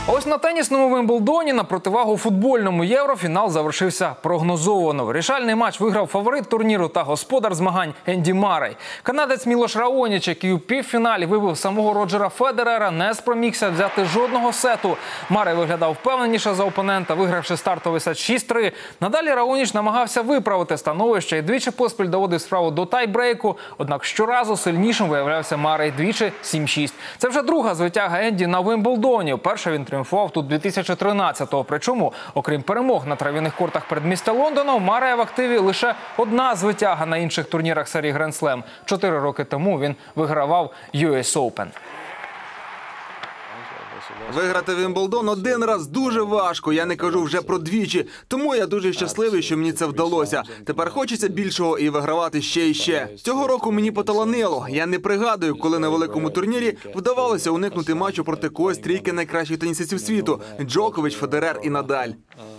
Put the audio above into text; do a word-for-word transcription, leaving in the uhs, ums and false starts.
Ось на тенісному Вимблдоні на противагу футбольному Євро фінал завершився прогнозовано. Вирішальний матч виграв фаворит турніру та господар змагань Енді Марей. Канадець Мілош Раоніч, який у півфіналі вибив самого Роджера Федерера, не спромігся взяти жодного сету. Марей виглядав впевненіше за опонента, вигравши стартовий сет шість три. Надалі Раоніч намагався виправити становище і двічі поспіль доводив справу до тайбрейку, однак щоразу сильнішим виявлявся Марей двічі сім шість. Це вже друга звитяга Енді на Вимблдоні. Перша він тріумфував тут дві тисячі тринадцятого. Причому, окрім перемог на трав'яних кортах передмістя Лондона, у Марея в активі лише одна звитяга на інших турнірах серії Гранд Слем. Чотири роки тому він вигравав ю ес Open. Виграти Вимблдон один раз дуже важко, я не кажу вже про двічі. Тому я дуже щасливий, що мені це вдалося. Тепер хочеться більшого і вигравати ще і ще. Цього року мені поталанило. Я не пригадую, коли на великому турнірі вдавалося уникнути матчу проти когось трійки найкращих тенісистів світу – Джокович, Федерер і Надаль.